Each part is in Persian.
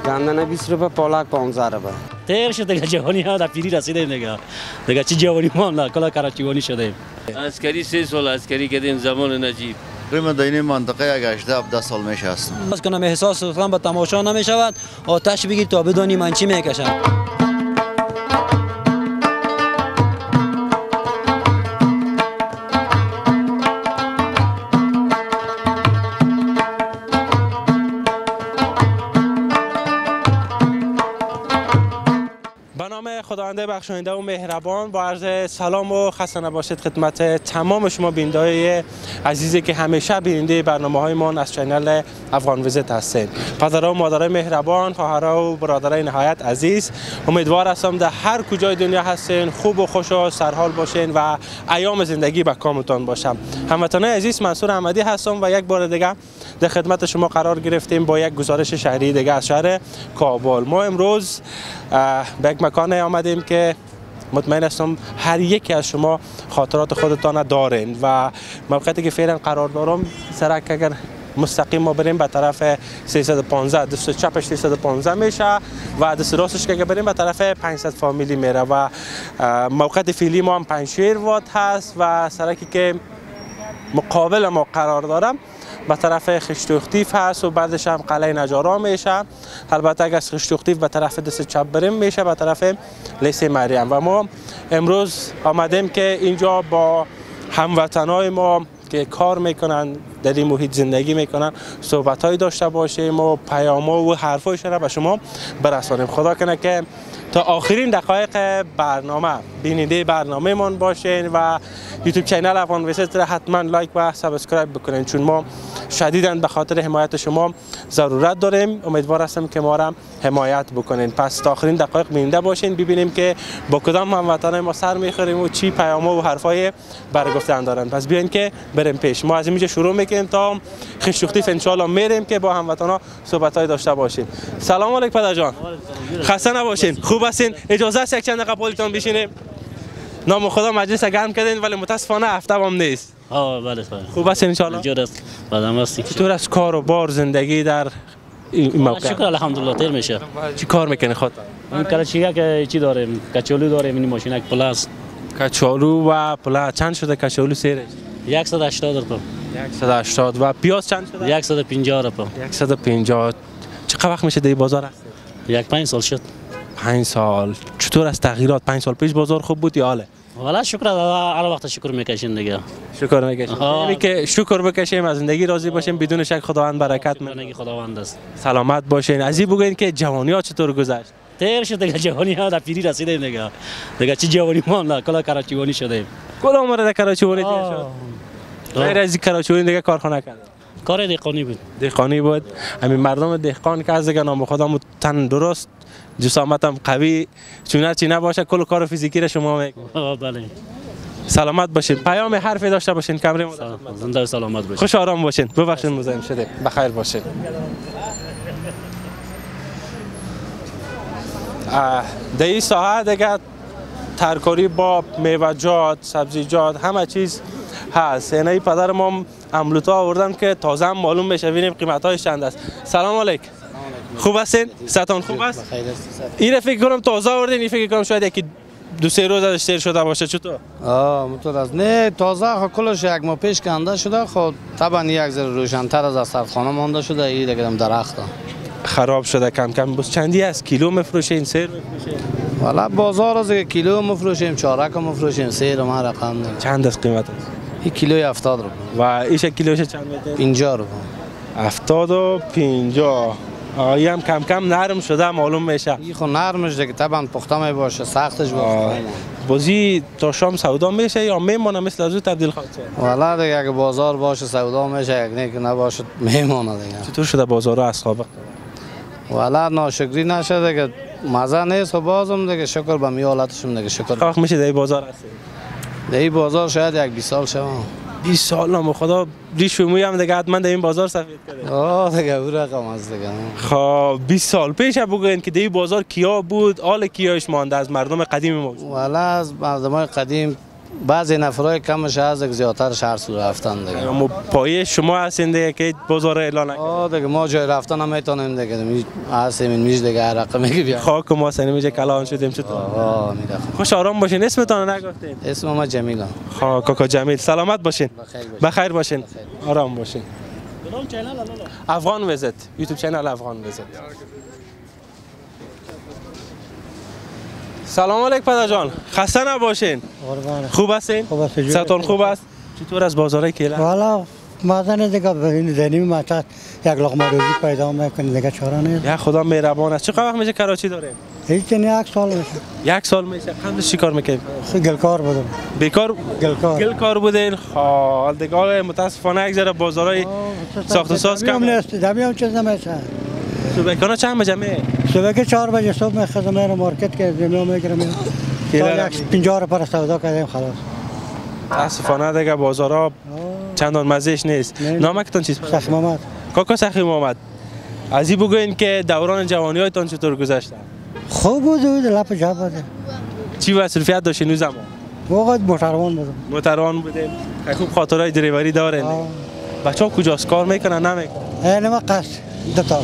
گندنه 20 روپه، پالک 15 روپه. تیر شد دیگه، جوانی ها در پیری رسیدیم دیگه چی جوانی ما هم کلا کراچیوانی شدیم. عسکری 3 سال عسکری کردیم زمان نجیب. من در این منطقه 18 سال میشه هستم. بس کنم احساس کنم به تماشا نمیشود، آتش بگیر تا بدانی من چی میکشم. خداوند بخشاینده و مهربان، با عرض سلام و خسته نباشید خدمت تمام شما بیننده‌های عزیزی که همیشه بیننده برنامه‌های ما از چینل افغان ویزیت هستید. پدرها و مادرای مهربان، خواهرها و برادرای نهایت عزیز، امیدوار هستم در هر کجای دنیا هستین خوب و خوش و سرحال باشین و ایام زندگی به کامتان باشم. هموطنان عزیز، منصور احمدی هستم و یک بار دیگه در خدمت شما قرار گرفتیم با یک گزارش شهری دیگه از شهر کابل. ما امروز به یک مکان آمدیم که مطمئن هستم هر یکی از شما خاطرات خودتان دارین و موقعیتی که فعلا قرار دارم سرک اگر مستقیم ما بریم به طرف 315 دست چپش 315 میشه و دست راستش که بریم به طرف 500 فامیلی میره و موقعیت فعلی ما هم پنجشیر واد هست و سرکی که مقابل ما قرار دارم به طرف خشتوختیف هست و بعدش هم قلعه نجارا میشه. البته اگر از خشتوختیف به طرف دست چپ بریم میشه به طرف لیسه مریم و ما امروز آمدیم که اینجا با هموطنای ما که کار میکنن در این محیط زندگی میکنن صحبت‌هایی داشته باشیم و پیام‌ها و حرفایشون را به شما برسانیم. خدا کنه که تا آخرین دقایق برنامه بیننده برنامه من باشین و یوتیوب چینل افغان ویزیت را حتما لایک و سابسکرایب بکنین، چون ما شدیداً به خاطر حمایت شما ضرورت داریم. امیدوار هستم که ما را حمایت بکنین. پس تا آخرین دقایق بیننده باشین ببینیم که با کدام هموطنان ما سر میخوریم و چی پیام‌ها و حرفای برگفتن دارن. پس بیاین که بریم پیش. ما از اینجا شروع میکنیم تا خشتوختیف ان شاء الله میریم که با هموطنا صحبت‌های داشته باشیم. سلام علیکم پدر جان. خسته نباشین. خوب هستین؟ اجازه است یک چند دقیقه پایتون بشینیم؟ نام خدا مجلس گرم کردین ولی متاسفانه هفته هم نیست. بله. خوب هستین ان شاء الله؟ جور است. بعدم هستی. چطور است کار و بار زندگی در این موقع؟ شکر الحمدلله تیر میشه. چی کار میکنی خودت؟ این کراچیه که چی داریم؟ کچولو داریم، این ماشینک پلاس. کچالو و پلا چند شده کچالو سیرش؟ 180 روپیه. 180 و پیاز چند شده؟ 150 روپیه. 150. چقدر وقت میشه در بازار هست؟ 5 سال شد. 5 سال. چطور از تغییرات 5 سال پیش بازار خوب بود یا حاله؟ والا شکر هر وقت شکر میکشین دیگه. شکر میکشیم. یعنی که شکر بکشیم از زندگی راضی باشیم بدون شک خداوند برکت میده. زندگی خداوند است. سلامت باشین. از این بگوین که جوانی ها چطور گذشت؟ تیر شد دیگه، جوانی ها در پیری رسیدیم دیگه چی جوانی ما هم کلا کراچیوانی شدیم. کل عمر در کراچیوانی تیر شد. غیر از کراچیوانی دیگه کارخانه کرد. کار دهقانی بود. دهقانی بود. همین مردم دهقان که از دیگه نام خودم تن درست جسامتم قوی چون چی نباشه کل کار فیزیکی را شما میکنید. بله. سلامت باشین. پیام حرفی داشته باشین کمره ما زنده و سلامت باشین. خوش آرام باشین. ببخشید مزاحم شدیم. بخیر باشین. در این ساحه دیگه ترکاری با میوه‌جات، سبزیجات همه چیز هست. یعنی پدر ما املوتا آوردن که تازه هم معلوم بشه ببینیم قیمت‌هاش چند است. سلام علیکم. خوب هستین؟ ستان خوب است؟ این فکر کنم تازه آوردین، این فکر کنم شاید یکی 2-3 روز ازش سیر شده باشه. چطور؟ مطور است. نه تازه خب کلش یک ماه پیش کنده شده. خب طبعا یک ذره روشن‌تر از سردخانه مانده شده. این دیگه درخت خراب شده کم کم. بس چندی است کیلو میفروشین سیر میفروشین؟ والا بازار از کیلو میفروشیم، چارک میفروشیم، سیر ما رقم نه. چند است قیمت؟ این کیلوی 70 روپیه. و ایش کیلوش چند میده؟ 50 روپیه. 70 و 50. آیه هم کم کم نرم شده معلوم میشه. این خو نرمش دیگه طبعا پخته می باشه، سختش باشه. بازی تا شام سودا میشه یا میمونه مثل از تبدیل خواهد شد؟ والا دیگه اگه بازار باشه سودا میشه، اگه نه که نباشه میمونه دیگه. چطور شده بازار از خواب؟ والا ناشکری نشه دیگه، مزه نیست و بازم دیگه شکر به می حالتشم دیگه شکر. وقت میشه در بازار هستی؟ در بازار شاید یک 20 سال شوم. 20 سال نام خدا ریش و موی هم دیگه حتما در این بازار سفید کرده. دیگه اون رقم است دیگه. خب 20 سال پیش بگوین که در این بازار کیا بود، حال کیاش مانده از مردم قدیم ما؟ والا از مردم قدیم بعضی نفرای کمش از دیگه زیادترش هر سو رفتن دیگه. اما پایه شما هستین دیگه که بازار اعلان نکرد. دیگه ما جای رفتن هم میتونیم دیگه هستیم این میش دیگه رقم میگی بیا. خاک ما سنی میشه کلان شدیم چطور؟ میرخ. خوش آرام باشین. اسمتون نگفتین؟ اسم ما جمیلم. خب کاکا جمیل سلامت باشین. بخیر باشین. آرام باشین. افغان ویزت یوتیوب چینل افغان ویزت. سلام علیکم پدر جان. خسته نباشین. خوب هستین؟ خوب هستین. صحتون خوب است؟ چطور از بازار کیلا؟ والا مازن دیگه این زنی معتاد یک لقمه روزی پیدا میکنه دیگه چاره نیست. یا خدا مهربان است. چقدر وقت میشه کراچی دارین؟ هیچ نه یک سال میشه. یک سال میشه. قبلش چیکار میکنید؟ گلکار بودم. بیکار؟ گلکار. گلکار بودین. حال دیگه متاسفانه یک ذره بازارای ساخت و ساز کم نیست. دمیام چیز نمیشه. صبح چند بجه می؟ صبح که 4 بجه صبح میخوام میرم مارکت که زمین میگیرم. تا 50 پر سودا کردیم خلاص. متاسفانه دیگه بازارا چندان مزهش نیست. نامکتون چیست؟ سخی محمد. کاکا سخی محمد. از این بگوین که دوران جوانی هایتان چطور گذشته؟ خوب بود لپ جا بود. چی مصروفیت داشتین اون زمان؟ وقت موتروان بودم. موتروان بودین. خوب خاطرهای دریوری دارین. بچه‌ها کجاست کار میکنن نمیکنن؟ نه ما قصد دو تا.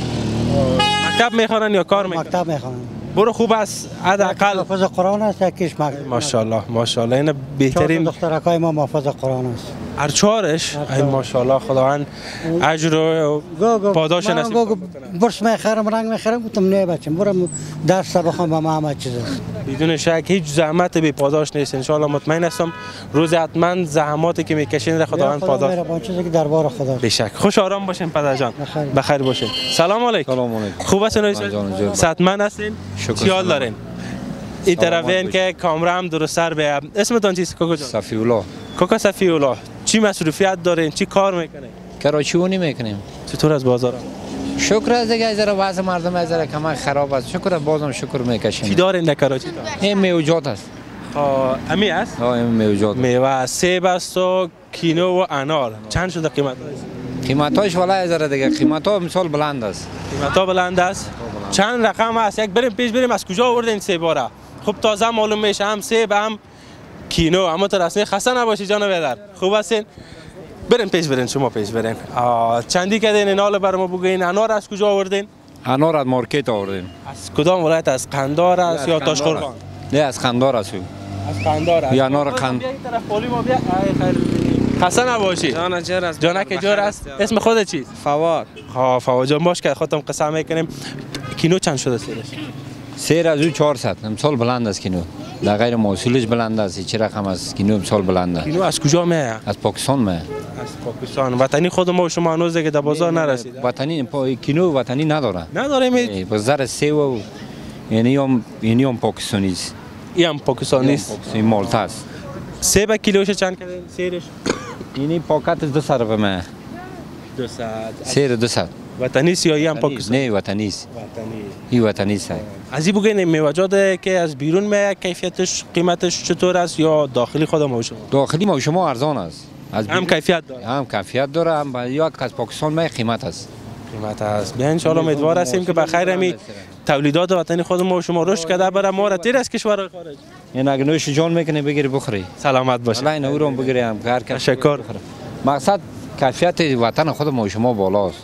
مکتب میخوانن یا کار میکنن؟ مکتب میخوانن. برو خوب است حداقل محافظ قرآن است یکیش ماشاءالله ماشاءالله این بهترین دخترکای ما محافظ قرآن است. هر چهارش ای ماشاءالله خداوند اجر و پاداش نصیب کنه. برس میخرم رنگ میخرم گفتم نه بچم برم درس بخوام با ما همه چیز است. بدون شک هیچ زحمت بی پاداش نیست. ان شاء الله مطمئن هستم روز حتما زحماتی که میکشین را خداوند پاداش میره. چیزی که دربار خدا. به شک. خوش آرام باشین پدر جان. بخیر باشین. سلام علیکم. سلام علیکم. خوب هستین؟ صحتمند هستین؟ خیال دارین؟ این طرفین که کامرا هم درست سر به اسمتون چیست کاکا جان؟ صفی الله. کاکا صفی الله. چی مصروفیت دارین؟ چی کار میکنین؟ کراچیونی میکنیم. چطور از بازار؟ شکر از دیگه ذره وضع مردم از ذره کمک خراب است. شکر بازم شکر میکشیم. چی دارین در کراچی؟ این میوجات است. امی است؟ این میوجات. میوه سیب است و کینو و انار. چند شده قیمت؟ قیمتاش والا ذره دیگه قیمتا مثال بلند است. قیمتا بلند است. چند رقم است؟ یک بریم پیش بریم از کجا آوردین سیبا را؟ خب تازه معلوم میشه هم سیب هم کینو. اما تو رسمی خسته نباشی جان بدر. خوب هستین؟ بریم پیش برین شما پیش برین. چندی کردین این حال برام بگین. انار از کجا آوردین؟ انار از مارکت آوردیم. از کدام ولایت؟ از قندار است یا تاشقرغان؟ نه از قندار است. از قندار است. یا انار قند. خسته نباشی. جان جور است. جان که جور است. اسم خودت چیست؟ فواد. فواد جان باش که خودم قسم میکنیم. کینو چند شده سیرش؟ سیر از او 400 امسال بلند است کینو. در غیر موصولش بلند است. چه رقم است کینو امسال بلند است. کینو از کجا میاد؟ از پاکستان میاد. از پاکستان. وطنی خود ما و شما هنوز دیگه در بازار نرسید. وطنی کینو وطنی نداره. نداره با زر سیب و یعنی هم پاکستانی است. این هم پاکستانی است. این مالتا است. سیب کیلوش چند کردین سیرش؟ یعنی پاکت 200 روپیه میاد. 200. سیر 200. وطنی است یا هم پاکستانی؟ نه وطنی است. وطنی. این وطنی است. از این بگین میوه‌جات که از بیرون میاد کیفیتش قیمتش چطور است یا داخلی خود ما و شما؟ داخلی ما و شما ارزان است. هم کیفیت داره. هم کیفیت داره هم یا از پاکستان میاد قیمت است. قیمت است. بیا ان شاء الله امیدوار هستیم که بخیر همی تولیدات وطنی خود ما و شما رشد کرده بره ما را تیر از کشورهای خارج. این اگه نوش جان میکنه بگیری بخوری. سلامت باشه. الله این اورم بگیری هم هر کس تشکر. مقصد کیفیت وطن خود ما و شما بالاست.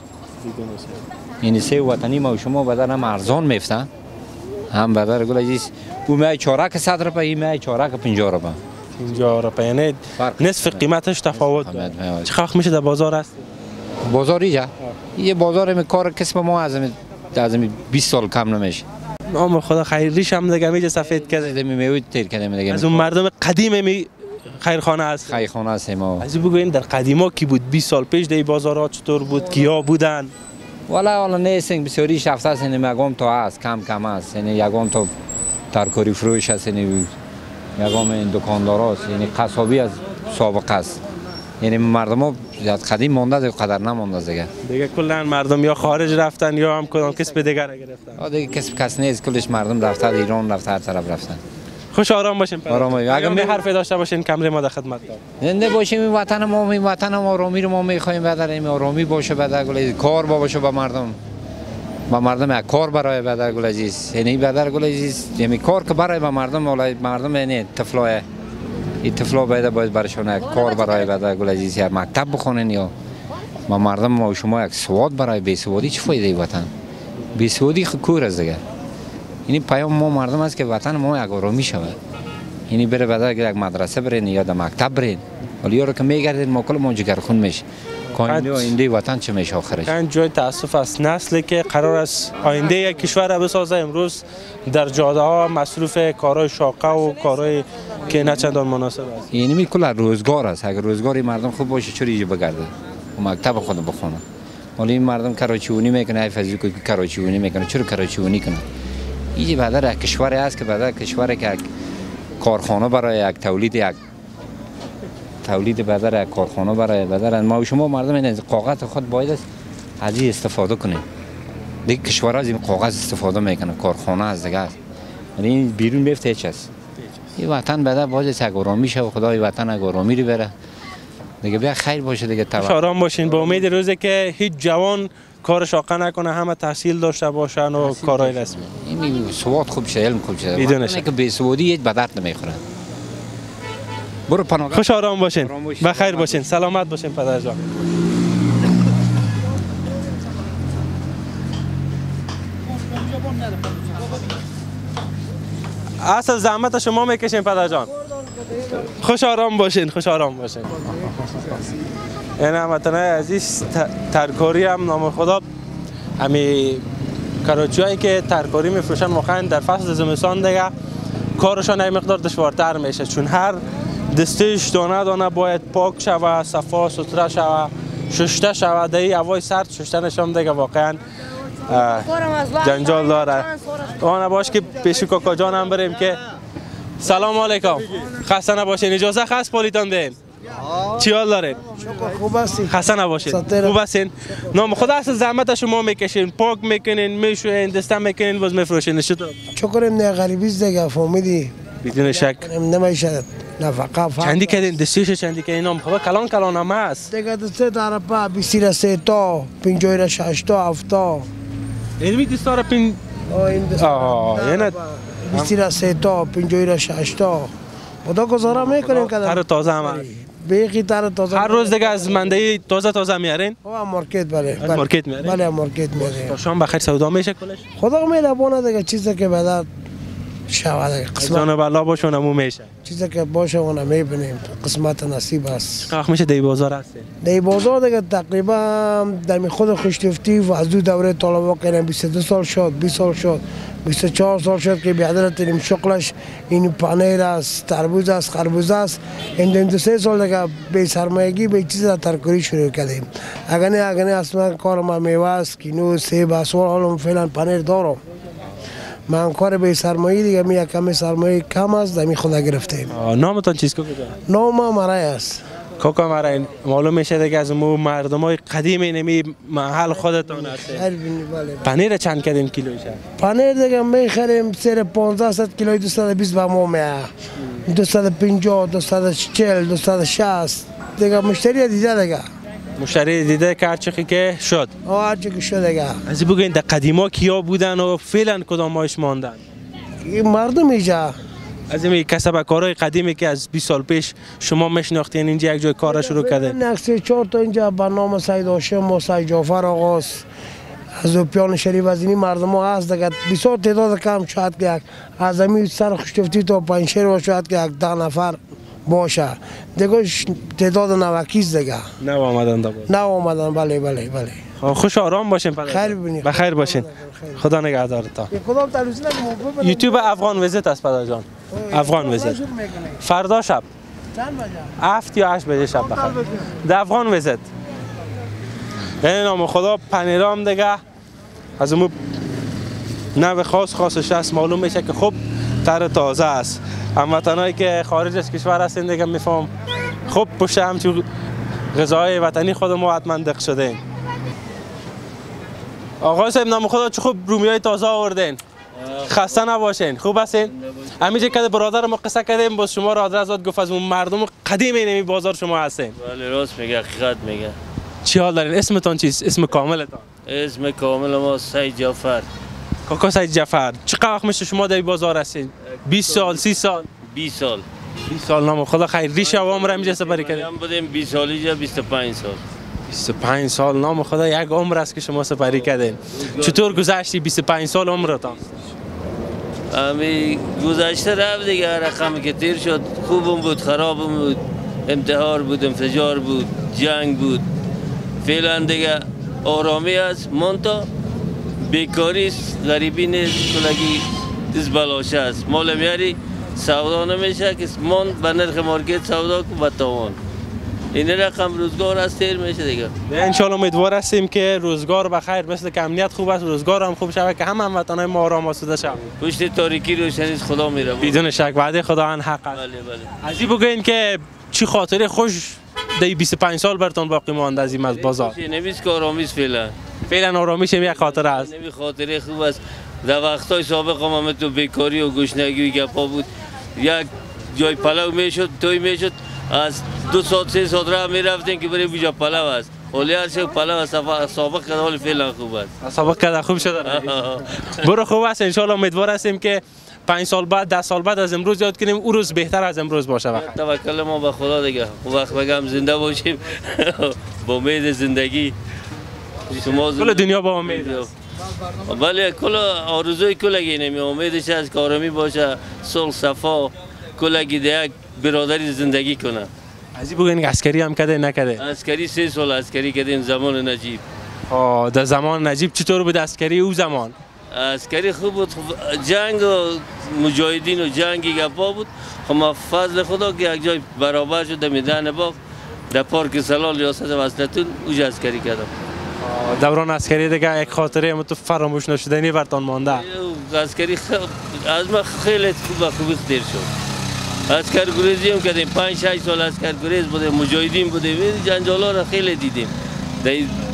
این سه وطنی ما و شما بدن هم ارزان میفتن. هم بدر گل عزیز او میای چارک 100 روپیه این میای چارک 50 روپیه. 50 روپیه یعنی نصف قیمتش تفاوت داره. چه وقت میشه در بازار است؟ بازار اینجا یه بازار می کار کسب ما از 20 سال کم نمیشه. نام خدا خیریش هم دیگه میجه سفید کرده میوید تیر کرده دیگه. از اون مردم قدیم می خیرخانه است. خیرخانه است ما. از بگوین در قدیما کی بود 20 سال پیش در بازارها چطور بود کیا بودن؟ والا نیستن بسیاری شفته است یگام تا است کم است یعنی یگام تا ترکاری فروش است یعنی یگام این دکاندار است یعنی قصابی از سابقه است یعنی مردم ها قدیم مانده دیگه قدر نمانده دیگه کلا مردم یا خارج رفتن یا هم کدام کسب دیگر گرفتن. دیگه کس نیست کلش مردم رفته ایران رفته هر طرف رفتن. خوش آرام باشین. آرام اگر می حرف داشته باشین کمره ما در خدمت دارم. زنده باشیم این وطن ما آرامی رو ما میخوایم بداریم آرامی باشه بدر گل کار باشه با مردم کار برای بدر گل عزیز یعنی بدر گل عزیز یعنی کار که برای با مردم یعنی طفلای این طفلا باید برشون یک کار برای بعد گل عزیز یا مکتب بخونن یا ما مردم ما و شما یک سواد برای بیسوادی چه فایده وطن بیسوادی کور است دیگه. یعنی پیام ما مردم است که وطن ما یک آرامی شود. یعنی بره بعد یک مدرسه برین یا در مکتب برین ولی یارو که میگردین ما کل ما جگرخون میشه. آینده وطن چه میشه آخرش؟ این جای تاسف است نسلی که قرار است آینده یک کشور را بسازه امروز در جاده ها مصروف کارهای شاقه و کارهای که نه چندان مناسب است. یعنی می کل روزگار است. اگر روزگاری مردم خوب باشه چوری اینجا بگرده و مکتب خود بخونه. ولی این مردم کراچیونی میکنه فضیل که کراچیونی میکنه چرا کراچیونی کنه؟ اینجا بعد یک کشوری است که بعد کشوری که کارخانه برای یک تولید بدر کارخانه برای بدر ما و شما مردم این کاغذ خود باید از این استفاده کنیم. دیگه کشورها از این کاغذ استفاده میکنه کارخانه از دیگه است. ولی این بیرون میفته هیچ است. این وطن بدر باید یک آرامی شه و خدای وطن یک آرامی رو بره. دیگه بیا خیر باشه دیگه آرام باشین با امید روزی که هیچ جوان کار شاقه نکنه همه تحصیل داشته باشن و کارهای رسمی. این سواد خوب شه علم خوب شه. بدون شک که بی سوادی هیچ به درد نمیخوره. برو پناه. خوش آرام باشین. بخیر باشین. سلامت باشین پدر جان. اصل زحمت شما میکشین پدر جان. خوش آرام باشین. خوش آرام باشین. این هموطنان عزیز ترکاری هم نام خدا همی کراچیایی که ترکاری میفروشن واقعا در فصل زمستان دیگه کارشان این مقدار دشوارتر میشه چون هر دستش دانه دانه باید پاک شوه صفا سوتره شوه شسته شوه در این هوای سرد شستنش هم دیگه واقعا جنجال داره. آنه باش که پیش کاکا جان هم بریم که سلام علیکم خسته نباشین اجازه خاص پالیتان دین چی حال دارین؟ خوب هستین؟ خسته نباشین خوب هستین؟ نام خدا اصل زحمت شما میکشین پاک میکنین میشوین دسته میکنین باز میفروشین چطور؟ چکریم نه غریبیست دیگه فهمیدی؟ بدون شک نمیشه نفقه چندی کردین دستیش چندی کردین نام خدا کلان هم هست دیگه دسته داره پا 23 تا 56 تا 7 تا علمی دسته داره پین این دسته 23 تا 56 تا خدا گذاره میکنیم که هر تازه هم هست بیخی تازه هر روز دیگه از منده تازه میارین؟ مارکت بله مارکت میارین؟ بله مارکت میارین تا شام بخیر سودا میشه کلش؟ خدا میلبونه دیگه چیزی که بعد شود قسمت جان بالا باشه اونمو میشه چیزی که باشه اونم میبینیم قسمت نصیب است وقت میشه دی بازار هستین؟ دی بازار دیگه تقریبا در خود خوشتفتی و از دو دوره طالبا کردن 22 سال شد 20 سال شد 24 سال شد که بیادر تریم شغلش این پنیر است تربوز است خربوز است این 2 سال دیگه به سرمایگی به چیز ترکاری شروع کردیم اگر نه اصلا کار ما میوه است کینو سیب است حالا فعلا پنیر دارم من کار به سرمایه دیگه می کمی سرمایه کم است دمی خدا گرفتیم. نامتان چیست کاکا جان؟ نام مرای است. کاکا مرای معلوم میشه دیگه از مردمای قدیم نمی محل خودتان هست. پنیر چند کردین کیلویش؟ پنیر دیگه میخریم سر 1500 کیلوی 220 به ما میه 250 240 260 دیگه مشتری دیده دیگه مشتری دیده که هرچی که شد هرچی که شد دیگه از بگوین در قدیما کیا بودن و فعلا کدام هایش ماندن مردم اینجا از این کسب کارهای قدیمی که از 20 سال پیش شما میشناختین اینجا یک جای کار شروع کردین نقصه 4 تا اینجا به نام سید هاشم و سید جعفر آقاست از پیان شریف از این مردم ها هست دیگه بسیار تعداد کم شاید که از همین سر خوشتفتی تا پنجشیر و شاید که 10 نفر باشه دیگه تعداد نوکیز دیگه نه آمدن بله خوش آرام باشین خیر ببینید بخیر باشین خدا نگهدارتان کدام تلویزیون یوتیوب افغان ویزیت است پدر جان افغان ویزیت فردا شب 7 یا 8 بجه شب بخیر در افغان ویزیت یعنی نام خدا پنیرام دیگه از اون نوع خاصش هست معلوم میشه که خوب تر تازه است هموطنایی که خارج از کشور هستین دیگه میفهم خوب پشت همچون غذای وطنی خود ما حتما دق شده آقا صاحب نام خدا چه خوب رومیای تازه آوردین خسته نباشین خوب هستین همینجا که برادر ما قصه کردیم باز شما را حضرت گفت از اون مردم قدیم این بازار شما هستین بله راست میگه حقیقت میگه چی حال دارین اسمتون چیست اسم کاملتون اسم کامل ما سید جعفر کاکا سید جعفر چقدر وقت میشه شما در بازار هستین 20 سال 30 سال 20 سال 20 سال نام خدا خیر. ریش عوام را اینجا سپری کردین؟ هم بودیم 20 سالی جا 25 سال. 25 سال نام خدا یک عمر است که شما سپری کردین. چطور گذشتی 25 سال عمرتان؟ امی گذشته رفت دیگه، رقمی که تیر شد خوبم بود خرابم بود، انتحار بود، انفجار بود، جنگ بود. فعلا دیگه آرامی است، منتها بیکاری است، غریبی نیست، کلگی دست بلاشه است. مال میاری سودا نمیشه که من به نرخ مارکت سودا کو به تاوان. این رقم روزگار است تیر میشه دیگه. انشالله امیدوار هستیم که روزگار بخیر، مثل که امنیت خوب است روزگار هم خوب شود که هموطنان ما آرام آسوده شوند. پشت تاریکی روشنی خدا میره. بدون شک وعده خدا ان حق است. بله بله. از این بگین که چی خاطره خوش دی 25 سال برتون باقی مانده از این از بازار؟ نمیست که آرامیست فعلا. فعلا آرامیش یک خاطره است. نمی خاطره خوب است. در وقتای سابق هم تو بیکاری و گشنگی و گپا بود. یک جای پلو میشد، توی میشد، از 2 ساعت 3 ساعت راه میرفتین که برای بیجا پلو است. ولی هر چه پلو است سابق کده ولی فعلا خوب است. سابق کده خوب شده. برو خوب است. انشالله امیدوار هستیم که 5 سال بعد 10 سال بعد از امروز یاد کنیم او روز بهتر از امروز باشه. وقت توکل ما به خدا دیگه. اون وقت بگم زنده باشیم با امید زندگی. شما کل دنیا با امید. بله کل آرزوی کلگی نمی امیدش از کارمی باشه، صلح صفا کلگی یک برادری زندگی کنه. از این بگین عسکری هم کده نکده؟ عسکری 3 سال عسکری کردیم زمان نجیب. در زمان نجیب چطور بود عسکری او زمان؟ عسکری خوب بود. جنگ و مجاهدین و جنگی گپا بود. خب فضل خدا که یک جای برابر شد میدان باغ در پارک سلال ریاست وصلتون اوج عسکری کردم. دوران عسکری دیگه یک خاطره متو فراموش نشدنی برتان مانده. عسکری از ما خیلی خوبی خطیر شد. عسکر گریزی هم کردیم 5-6 سال عسکر گریز بودیم، مجاهدین بودیم، جنجالا را خیلی دیدیم. در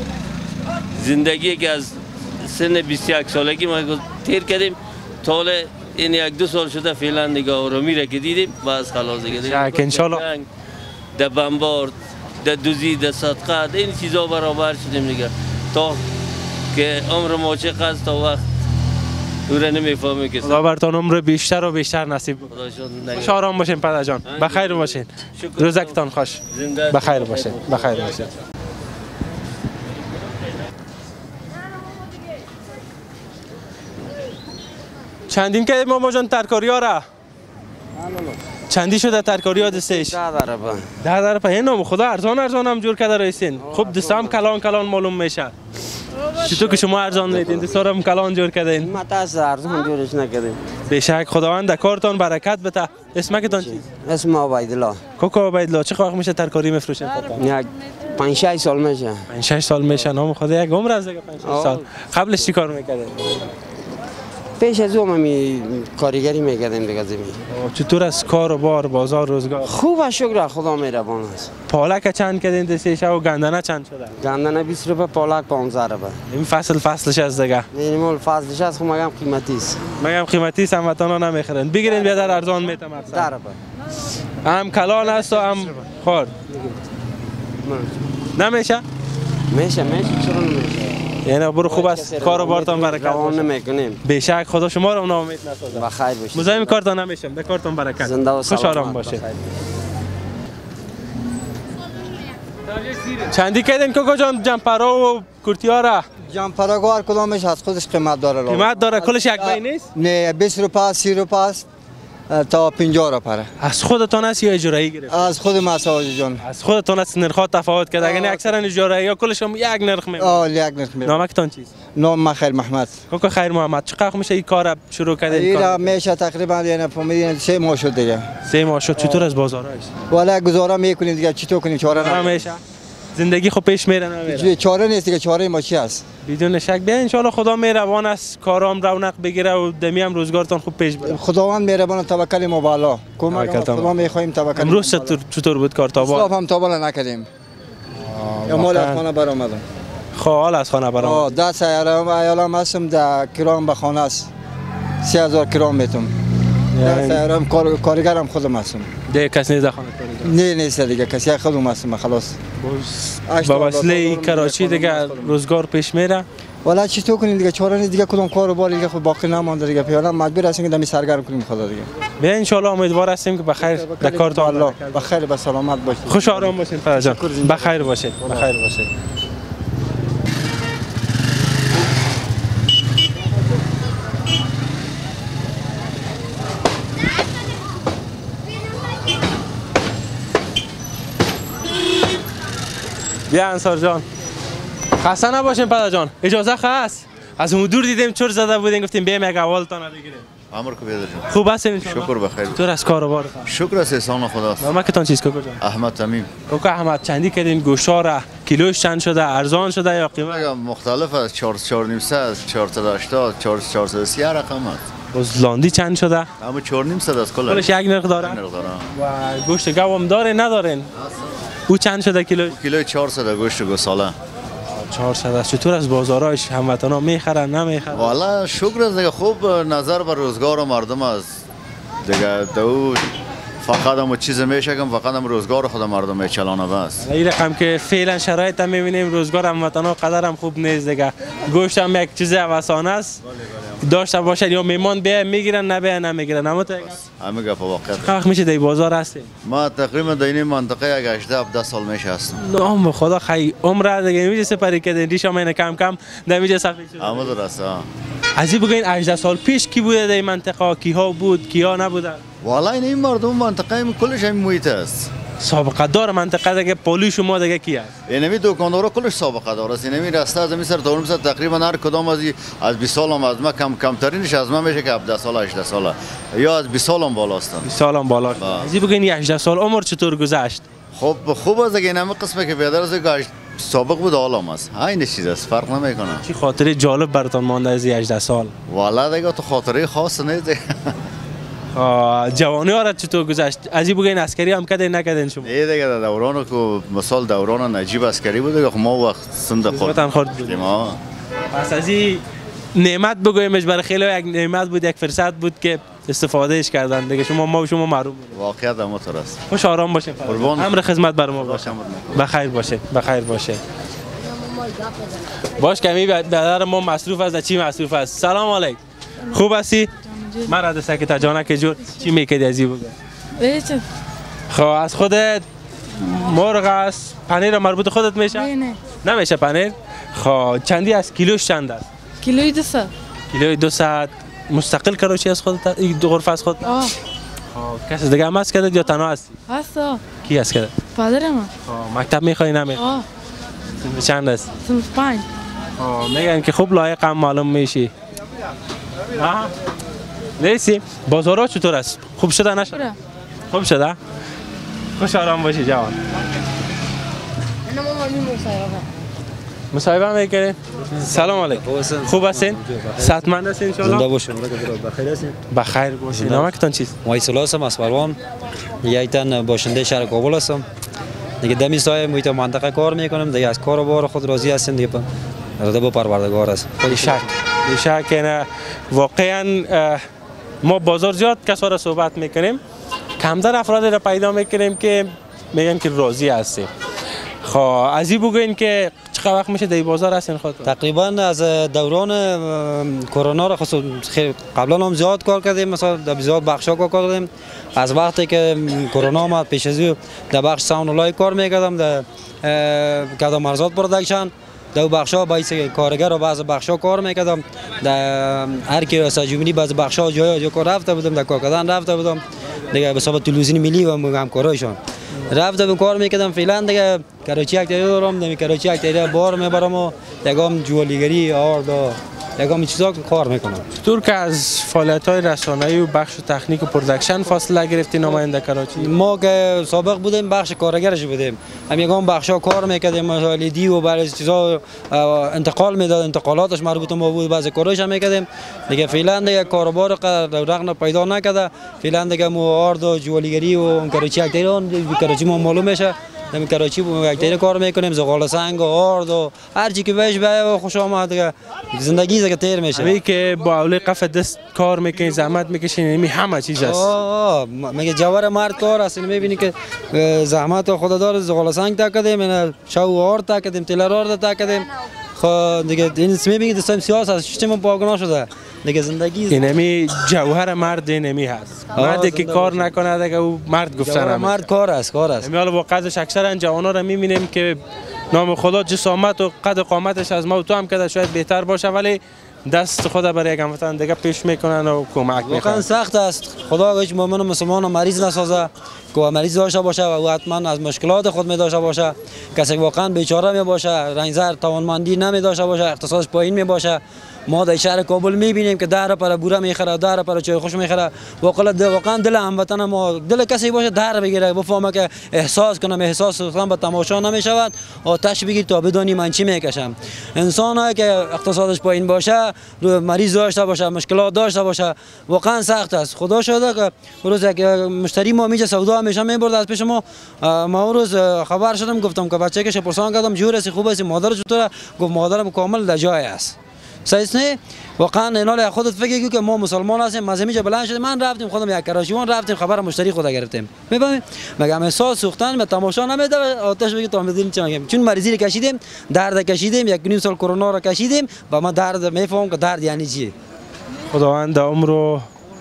زندگی که از سن 21 سالگی ما تیر کردیم تا این 1-2 سال شده فعلا دیگه آرامی را که دیدیم باز خلاص دیگه. انشالله در بمبارد، در دوزی، در صدقه، این چیزا برابر شدیم دیگه. تا که عمر ما چقدر تا وقت او را نمیفهمیم که خدا برتان عمر بیشتر و بیشتر نصیب کنه. خوش آرام باشین پدر جان. بخیر باشین. روزکتان خوش. بخیر باشین. بخیر باشین. چندین که ماما جان ترکاری ها را؟ چندی شده ترکاری ها دستش؟ 10 دربه. 10 دربه. این نام خدا ارزان هم جور کرده رایسین. خوب دست هم کلان معلوم میشه. چطور که شما ارزان میدین دست هم کلان جور کردین؟ ما تاس ارزان جورش نکردیم. بشک خداوند کارتان برکت بده. اسمکتان چی؟ اسم عبیدالله. کوکو عبیدالله. چه وقت میشه ترکاری میفروشین؟ یک 5-6 سال میشه. 5-6 سال میشه. نام خدا یک عمر از دیگه 5-6 سال. قبلش چی کار میکردین؟ پیش از اون می کارگری میکردیم دیگه زمین. چطور از کار و بار بازار روزگار؟ خوب شکر خدا مهربان است. پالک چند کردین دستش و گندنه چند شده؟ گندنه 20 روپه، پالک 15 روپه. این فصلش از دیگه. مینیمال فصلش از خب مگم قیمتی است. مگم قیمتی است هموطنا نمیخرن. بگیرین بیادر ارزان میتم ارزان. 10 روپه. هم کلان است و هم خورد. نمیشه؟ میشه چرا نمیشه؟ یعنی برو خوب است کار و بارتان برکت باشه. نمیکنیم. بیشک خدا شما رو ناامید نسازه. بخیر باشید. مزاحم کارتان نمیشم. به کارتان برکت. زنده و خوش آرام باشید. چندی کردین کوکو جان جمپرا و کورتیا را؟ جمپرا گوار کدامش از خودش قیمت داره. قیمت داره کلش یک بای نیست؟ نه 20 روپه 30 روپه است تا 50 روپه. از خودتان است یا اجرایی گرفت؟ از خود مساج جان. از خودتان است نرخ تفاوت کرده. اگه اکثرا اجرایی یا کلش هم یک نرخ میمونه. یک نرخ میمونه. نامکتان چیست؟ نام خیر محمد. کوکو خیر محمد. چقدر میشه این کار شروع کردین؟ این میشه تقریبا یعنی فهمیدین 3 ماه شد دیگه. 3 ماه شد. چطور از بازارش؟ والا گزاره میکنیم دیگه چطور کنیم چاره نمیشه. زندگی خب پیش میره نمیره. چاره نیست دیگه چاره ما چی است؟ بدون شک بیا ان شاء الله خدا مهربان است کارام رونق بگیره و دمی هم روزگارتان خوب پیش بره. خداوند مهربان توکل ما بالا. کمک خدا میخوایم توکل. امروز چطور بود کار تا با؟ صاحب هم تا بالا نکردیم. یا مال از خانه برآمدم. حال از خانه برام 10 سیاره ایالم هستم در کرام به خانه است 3000 کرام میتونم 10 سیاره کارگرم خودم هستم دیگه کس نیست خانه نه نیست دیگه کسی خودم هستم خلاص با وسیله کراچی دیگه روزگار پیش میره والا چطور کنیم دیگه چاره نیست دیگه کدوم کارو بار دیگه خود باقی نمونده دیگه فعلا مجبور هستیم که دمی سرگرم کنیم خدا دیگه بیا ان شاء الله امیدوار هستیم که بخیر در کارتون الله بخیر به سلامت باشید خوش آرام باشین پدر جان بخیر باشید بخیر باشید بیا انصار جان خسته نباشین پدر جان اجازه هست از اون دور دیدیم چور زده بودین گفتیم بیایم یک اولتون بگیریم امر کو بیادر جان خوب هستین ان شاء الله شکر بخیر تو از کاروبار شکر است احسان خداست نامکتون چیز کوکو جان احمد تمیم کوکو احمد چندی کردین گوشا را کیلوش چند شده ارزان شده یا قیمت مختلف است 400 480 430 رقم است باز لاندی چند شده اما 400 است کلش یک نرخ داره و گوشت گاوم داره ندارین او چند شده کیلو 400 گوشت گوساله 400 است چطور از بازارش هموطنا میخرن نمیخرن والا شکر است دیگه خوب نظر بر روزگار مردم است دیگه دو فقط هم چیز میشه که فقط هم روزگار خود مردم میچلانه بس این رقم که فعلا شرایط هم میبینیم روزگار هموطنا قدر هم خوب نیست دیگه گوشت هم یک چیز هوسانه است داشته باشد یا میمان بیا میگیرن نه بیا نمیگیرن اما همه گپ واقعا وقت میشه در بازار هستی ما تقریبا در این منطقه یک 18 سال میشه هستم نام خدا خی عمر دیگه میشه سپری که ریشا مینه کم کم نمیشه سختی شد اما درست از این بگین 18 سال پیش کی بوده در این منطقه کیها بود کیا نبودن والا این مردم منطقه کلش همین محیط است سابقه دار منطقه دیگه پولی شما دیگه کی است اینمی دکاندارا کلش سابقه دار است اینمی راسته از میسر تا اون تقریبا هر کدام از 20 سال هم از ما کمترینش از ما میشه که 17 سال 18 سال یا از 20 سال هم بالا هستن 20 سال هم بالا از این بگین 18 سال عمر چطور گذشت خب خوب است که اینم قسمه که بیادر از سابق بود حالم است این چیز است فرق نمیکنه چی خاطره جالب براتون مانده از 18 سال والا دیگه تو خاطره خاص نیست جوانی ها را چطور گذشت؟ از این بگین اسکری هم کردین نکردین شما؟ نه دیگه دوران که مثال دوران نجیب اسکری بود دیگه ما وقت سند خورد بودیم پس از این نعمت بگویمش برای خیلی یک نعمت بود یک فرصت بود که استفادهش کردن دیگه ما و شما محروم بودیم واقعیت هم است خوش آرام باشین امر خدمت بر ما باشه بخیر باشه بخیر باشه باش کمی برادر ما مصروف است چی مصروف است سلام علیکم خوب هستی من رد سکت جانه که جور چی میکردی از این بگو خب از خودت مرغ است پنیر مربوط خودت میشه نه نمیشه پنیر خب چندی از کیلوش چند است کیلوی 200 کیلوی 200 مستقل کراچی از خودت این دو غرفه از خودت خب کسی دیگه هم هست کرد یا تنها هستی هست کی هست کرد پدر من مکتب میخوای نمیخوای چند است 5 میگن که خوب لایق هم معلوم میشی نیستی بازارها چطور است خوب شده نشده خوب شده خوش آرام باشی جوان مصاحبه میکنین سلام علیکم خوب هستین صحتمند هستین ان شاء الله زنده باشین بخیر هستین بخیر باشین نامتون چیست وایسلا هستم از پروان یک تن باشنده شهر کابل هستم دیگه دمی سایه محیط منطقه کار میکنم دیگه از کار و بار خود راضی هستیم دیگه رضا با پروردگار است بی شک نه واقعا ما بازار زیاد کسا را صحبت میکنیم کمتر افراد را پیدا میکنیم که میگن که راضی هستیم خب از این بگوین که چقدر وقت میشه در بازار هستین خود تقریبا از دوران کرونا را خصوص خیلی قبلا هم زیاد کار کردیم مثلا در زیاد بخشا کار کردیم از وقتی که کرونا آمد پیش از در بخش ساوند لای کار میکردم در کدام ارزات پروداکشن دو بخشا باعث کارگر و بعض بخشا کار میکردم در هر کی رساجومنی بعض بخشا جای کار رفته بودم در کار کردن رفته بودم دیگه به حساب تلویزیون ملی و همکارایشان رفته به کار میکردم فعلا دیگه کراچی یک تایی دارم در کراچی یک تایی بار میبرم و یکم جوالیگری آرد و یکم چیزا کار میکنم چطور که از فعالیت‌های رسانه‌ای و بخش تکنیک و پروداکشن فاصله گرفتی نماینده کراچی ما که سابق بودیم بخش کارگرش بودیم هم یکم بخشا کار میکردیم مثلا دی و بعضی چیزا انتقال میداد انتقالاتش مربوط ما بود بعضی کارش هم میکردیم دیگه فعلا دیگه کاروبار رقم پیدا نکرده فعلا دیگه مو آرد و جوالیگری و کراچی یک تایی کراچی ما معلوم میشه در کراچی یک تایی کار میکنیم زغال سنگ و آرد و هر چی که بهش به خوش آمد دیگه زندگی دیگه تیر میشه می که با اول قف دست کار میکنین زحمت میکشین می همه چیز است میگه جوار مرد کار است میبینی که زحمت خدا دار زغال سنگ تا کردیم شو آرد تا کردیم تلر آرد تا کردیم خب دیگه این اسمی میگه دستم سیاست از سیستم پاگنا شده دیگه زندگی اینمی جوهر مرد اینمی هست. مردی که کار نکنه دیگه او مرد گفتن مرد کار است میال واقعاش اکثرا جوانا رو میبینیم که نام خدا جسامت و قد و قامتش از ما و تو هم که شاید بهتر باشه ولی دست خدا برای یک هموطن دیگه پیش میکنن و کمک میکنن. واقعا سخت است. خدا هیچ مؤمن و مسلمان و مریض نسازه که مریض داشته باشه و او حتما از مشکلات خود می داشته باشه. کسی واقعا بیچاره می باشه، رنجزر توانمندی نمی داشته باشه، اقتصادش پایین می باشه. ما در شهر کابل میبینیم که در پر بوره میخره، در پر چای خوش میخره. واقعا دل هموطن ما دل کسی باشه در بگیره بفهمه که احساس کنم، احساس کنم به تماشا نمیشود. آتش بگیر تا بدونی من چی میکشم. انسانی که اقتصادش پایین باشه، مریض داشته باشه، مشکلات داشته باشه، واقعا سخت است. خدا شده که روز یک مشتری ما میشه سودا همیشه میبرد از پیش ما. ما روز خبر شدم گفتم که بچه که پرسان کردم جور است خوب است مادر چطوره؟ گفت مادرم کامل در جای است. صحیح نه؟ واقعا اینا خودت فکر که ما مسلمان هستیم، از همیشه بلند شدیم من رفتیم خودم یک کراشیوان رفتیم خبر مشتری خدا گرفتیم. میبینید مگه احساس سوختن به تماشا نمیده آتش بگید تا میدونیم چه میگم. چون مریضی رو کشیدیم، درد کشیدیم، یک نیم سال کرونا رو کشیدیم و ما درد میفهمم که درد یعنی چی. خداوند عمر و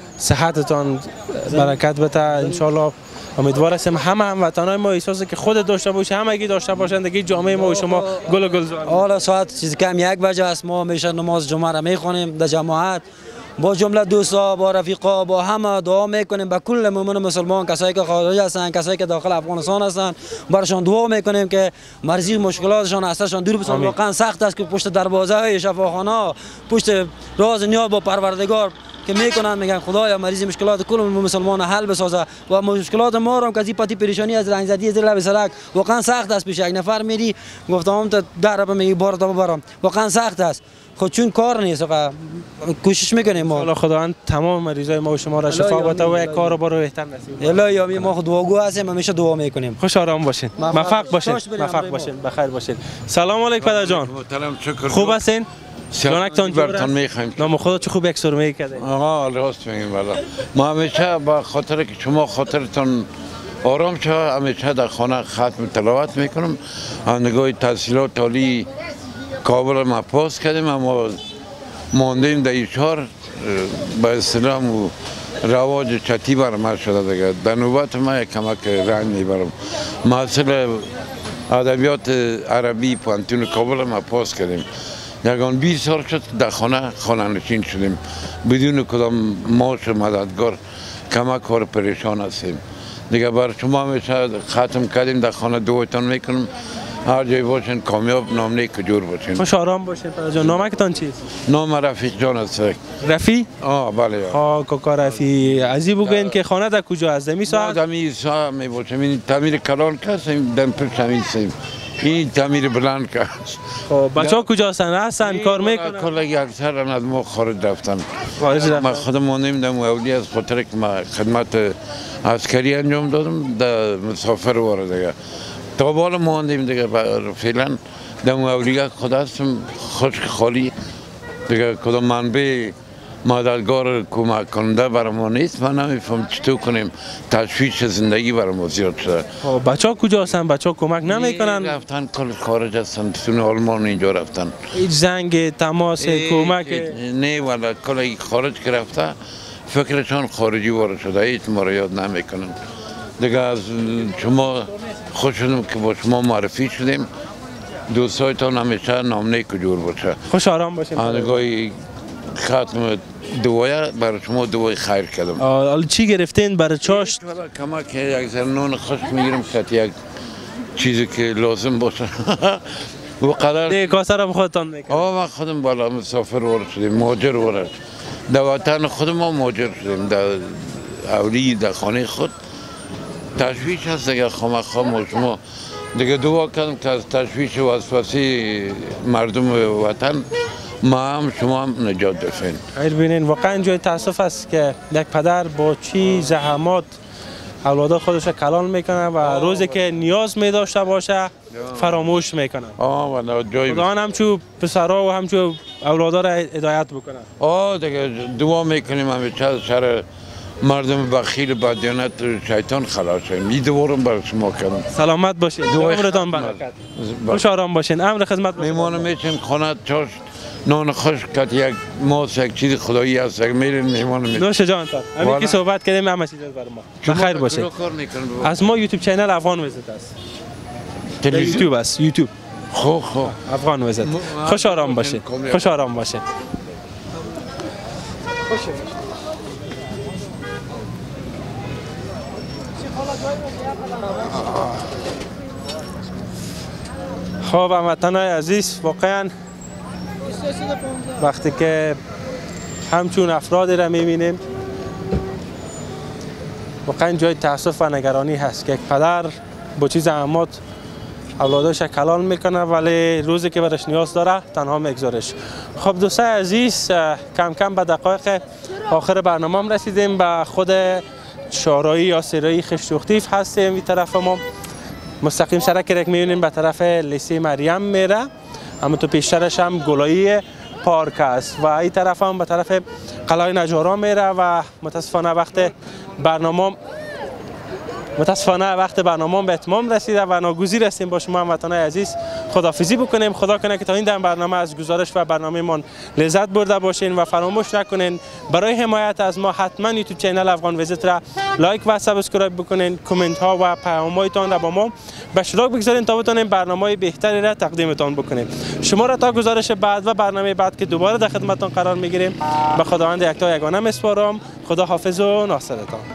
صحتتان برکت بده ان شاء الله. امیدوار هستم همه هموطنان ما احساسی که خود داشته باشه، همگی داشته باشند دیگه جامعه ما و شما گل و گلزار. حالا ساعت چیز کم 1 بجه است ما میشه نماز جمعه را میخونیم در جماعت با جمله دوستا با رفیقا با همه دعا میکنیم به کل مؤمن مسلمان کسایی که خارج هستن کسایی که داخل افغانستان هستن برشان دعا میکنیم که مرزی مشکلاتشان ازشان دور بسازن. واقعا سخت است که پشت دروازه های شفاخانه پشت راز نیاز با پروردگار که میکنن میگن خدایا مریض مشکلات کل مسلمان حل بسازه و مشکلات ما رو که از پتی پریشانی از رنجزدگی از لب سرک واقعا سخت است. پیش یک نفر میری گفتم تا در میگی بار تا برام واقعا سخت است. خود چون کار نیست کوشش میکنیم ما. الله خداوند تمام مریضای ما و شما را شفا بده و یک کار برای بهتر نصیب. الله یا ما خود دعاگو هستیم همیشه دعا میکنیم. خوش آرام باشین. موفق باشین. موفق باشین. بخیر باشین. سلام علیکم پدر جان. محترم شکر. خوب هستین؟ جانکتان برتون میخوایم. نام خدا چه خوب یک سرمایه کرده. آها راست میگیم والا. ما همیشه با خاطر که شما خاطرتون آرام شد همیشه در خانه ختم تلاوت میکنم. نگاه تحصیلات عالی کابل ما پاس کردیم اما ماندیم در ایشار به اصطلاح رواج چتی برام شده دیگه. در نوبت ما یک کمک رنگ میبرم. محصل ادبیات عربی پانتون کابل ما پاس کردیم. یکان 20 سال شد در خانه نشین شدیم بدون کدام معاش مددگار کمک کار پریشان هستیم دیگه. بر شما همیشه ختم کردیم در خانه دعایتان میکنم هر جای باشین کامیاب نامنه کجور باشین. خوش آرام باشین پدر جان. نامکتان چیست؟ نام رفیق جان است. رفیق؟ بله. کاکا رفیق عزیز بگوین که خانه در کجا است؟ دمی ساعت؟ دمی ساعت می باشیم. این تعمیر کلان کردیم دم پیش همین سیم. این تعمیر بلند کرد. خب بچه‌ها کجا هستن کار میکنن؟ کلا اکثر از ما خارج رفتن. ما خودم مانیم در مولی از خاطر که ما خدمت عسکری انجام دادم در مسافر وارد دیگه. تا بالا ماندیم دیگه فعلا در مولی خود هستم خشک خالی دیگه. کدام منبع مددگار کمک کننده برای ما نیست. من نمیفهم چطور کنیم. تشویش زندگی برای ما زیاد شده. بچه ها کجا هستن؟ بچه ها کمک نمیکنن؟ رفتن کل خارج هستن. تون آلمان اینجا رفتن. هیچ زنگ تماس کمک؟ نه والا کل خارج که رفته فکرشان خارجی وارد شده. هیچ ما را یاد نمیکنن دیگه. از شما خوش شدم که با شما معرفی شدیم. دوستایتان همیشه نامنه کجور باشه. خوش آرام باشین. آنگاهی ختم دوایه برای شما دوای خیر کردم. حالا چی گرفتین برای چاشت؟ کمک یک ذره نان خشک میگیرم که یک چیزی که لازم باشه. و قدر دیگه کاسه را خودتان میکنم. ما خودم بالا مسافر وارد شدیم. مهاجر وارد در وطن خودم ما مهاجر شدیم. در اولی در خانه خود تشویش هست دیگه. خام شما دیگه دعا کردم که از تشویش و وسوسه مردم وطن ما هم شما هم نجات دفین. خیر بینین. واقعا جای تاسف است که یک پدر با چی زحمات اولاد خودش کلان میکنه و روزی که نیاز می داشته باشه فراموش میکنه. خدا همچو پسرها و همچو اولادا را هدایت بکنه. دیگه دعا میکنیم همیشه شر مردم بخیل بدیانت شیطان خلاص شویم. این دوارم برای شما کردم. سلامت باشین. عمرتان برکت. خوش آرام باشین. امر خدمت باشین. میمانم میچیم خانه چاش نان خوش کت یک ماست یک چیز خدایی هست یک میرین میمانم میچیم. نوش جان تا. همین که صحبت کردیم همه چیز بر ما. بخیر باشین. از ما یوتیوب چینل افغان ویزیت است. یوتیوب است. یوتیوب. خو افغان ویزیت. خوش آرام باشین. خوش آرام باشین. خب هموطنان عزیز، واقعا وقتی که همچون افرادی را میبینیم واقعا جای تاسف و نگرانی هست که یک پدر با چیز زحمات اولادش کلان میکنه ولی روزی که برش نیاز داره تنها میگذارش. خب دوستان عزیز، کم کم به دقایق آخر برنامه رسیدیم. به خود شارایی یا سرایی خشتوختیف هستیم. این طرف ما مستقیم سرک رک میبینیم به طرف لیسه مریم میره، اما تو پیشترش هم گلایی پارک است و این طرف هم به طرف قلعه نجارا میره و متاسفانه وقت برنامه به اتمام رسیده و ناگزیر هستیم با شما هموطنان عزیز خداحافظی بکنیم. خدا کنه که تا این دم برنامه از گزارش و برنامه من لذت برده باشین و فراموش نکنین برای حمایت از ما حتما یوتیوب چینل افغان ویزیت را لایک و سابسکرایب بکنین. کامنت ها و پیام هایتان را با ما به اشتراک بگذارین تا بتونیم برنامه بهتری را تقدیمتان بکنیم. شما را تا گزارش بعد و برنامه بعد که دوباره در خدمتتان قرار میگیریم به خداوند یکتا یگانه میسپارم. خدا حافظ و ناصرتان.